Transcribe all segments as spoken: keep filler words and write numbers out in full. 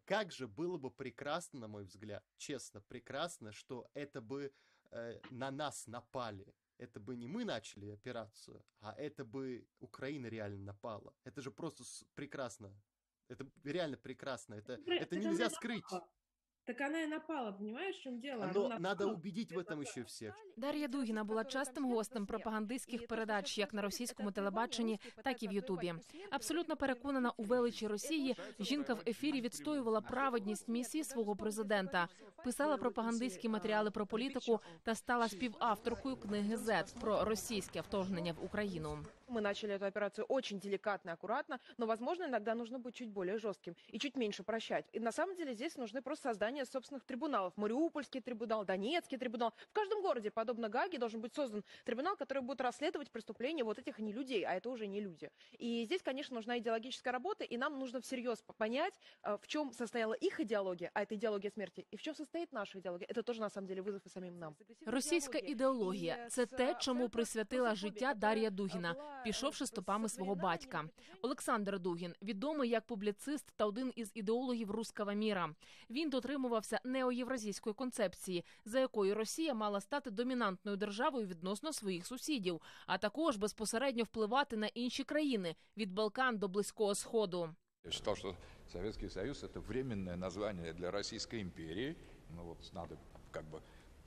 как же было бы прекрасно, на мой взгляд, честно, прекрасно, что это бы э, на нас напали. Это бы не мы начали операцию, а это бы Украина реально напала. Это же просто прекрасно. Это реально прекрасно. Это, это, это нельзя скрыть. Так она и напала, понимаєш, в чому діло? Но надо убедить в этом ще всіх. Дар'я Дугіна була частим гостем пропагандистських передач як на російському телебаченні, так і в Ютубі. Абсолютно переконана у величі Росії, жінка в ефірі відстоювала праведність місії свого президента, писала пропагандистські матеріали про політику та стала співавторкою книги «Зет» про російське вторгнення в Україну. Мы начали эту операцию очень деликатно, аккуратно, но, возможно, иногда нужно быть чуть более жестким и чуть меньше прощать. И на самом деле здесь нужны просто создание собственных трибуналов. Мариупольский трибунал, Донецкий трибунал. В каждом городе, подобно Гааге, должен быть создан трибунал, который будет расследовать преступления вот этих не людей, а это уже не люди. И здесь, конечно, нужна идеологическая работа, и нам нужно всерьез понять, в чем состояла их идеология, а это идеология смерти, и в чем состоит наша идеология. Это тоже, на самом деле, вызов и самим нам. Російська ідеологія – це те, чому присвятила життя Дар'я Дугіна, пішовши стопами свого батька. Олександр Дугін, відомий як публіцист та один із ідеологів «Русского міра». Він дотримувався неоєвразійської концепції, за якою Росія мала стати домінантною державою відносно своїх сусідів, а також безпосередньо впливати на інші країни – від Балкан до Близького Сходу. Я считал, что Советский Союз – это временное название для Российской империи. Ну вот надо как бы...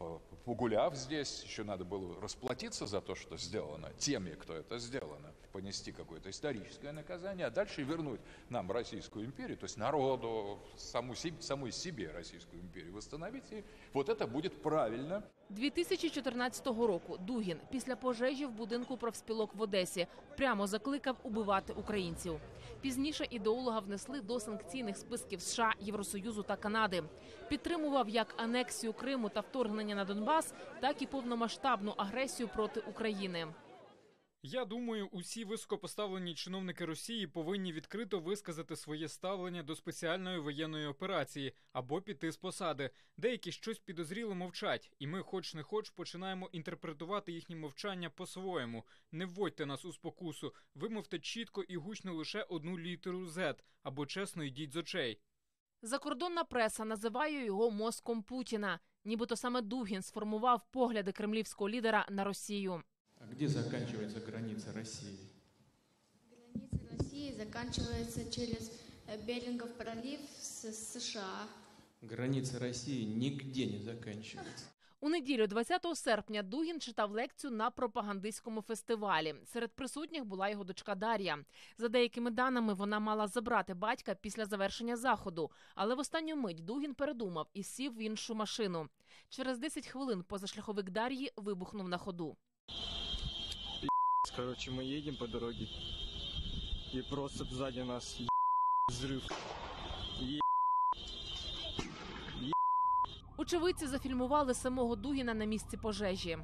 Погуляв здесь, еще надо было расплатиться за то, что сделано, теми, кто это сделано, понести какое-то историческое наказание, а дальше вернуть нам Российскую империю, то есть народу, саму, самой себе Российскую империю восстановить, и вот это будет правильно. дві тисячі чотирнадцятого року Дугін після пожежі в будинку профспілок в Одесі прямо закликав убивати українців. Пізніше ідеолога внесли до санкційних списків США, Євросоюзу та Канади. Підтримував як анексію Криму та вторгнення на Донбас, так і повномасштабну агресію проти України. Я думаю, усі високопоставлені чиновники Росії повинні відкрито висказати своє ставлення до спеціальної воєнної операції або піти з посади. Деякі щось підозріло мовчать, і ми хоч не хоч починаємо інтерпретувати їхнє мовчання по-своєму. Не вводьте нас у спокусу, вимовте чітко і гучно лише одну літеру «З» або чесно йдіть з очей. Закордонна преса називає його мозком Путіна. Нібито саме Дугін сформував погляди кремлівського лідера на Росію. А где заканчивается граница России? Граница России заканчивается через Берингов пролив с США. Граница России нигде не заканчивается. У неділю двадцятого серпня Дугін читав лекцію на пропагандистському фестивалі. Серед присутніх була його дочка Дар'я. За деякими даними, вона мала забрати батька після завершення заходу. Але в останню мить Дугін передумав і сів в іншу машину. Через десять хвилин позашляховик Дар'ї вибухнув на ходу. Короче, мы едем по дороге, и просто сзади нас взрыв. Очевидці зафільмували самого Дугіна на місці пожежі.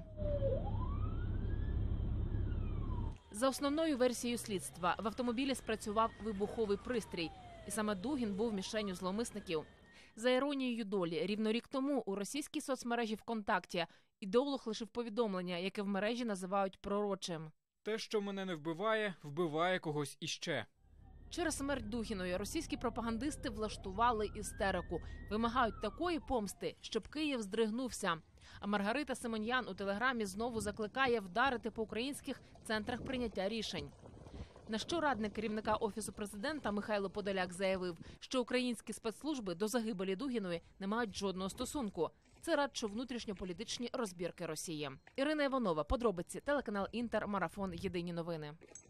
За основною версією слідства, в автомобілі спрацював вибуховий пристрій, і саме Дугін був мішенню зловмисників. За іронією долі, рівно рік тому у російській соцмережі ВКонтакті ідеолог лишив повідомлення, яке в мережі називають пророчим. Те, що мене не вбиває, вбиває когось іще. Через смерть Дугіної російські пропагандисти влаштували істерику. Вимагають такої помсти, щоб Київ здригнувся. А Маргарита Симоньян у телеграмі знову закликає вдарити по українських центрах прийняття рішень. На що радник керівника Офісу президента Михайло Подоляк заявив, що українські спецслужби до загибелі Дугіної не мають жодного стосунку. Це радше внутрішньополітичні розбірки Росії. Ірина Іванова, подробиці, телеканал Інтер, марафон «Єдині новини».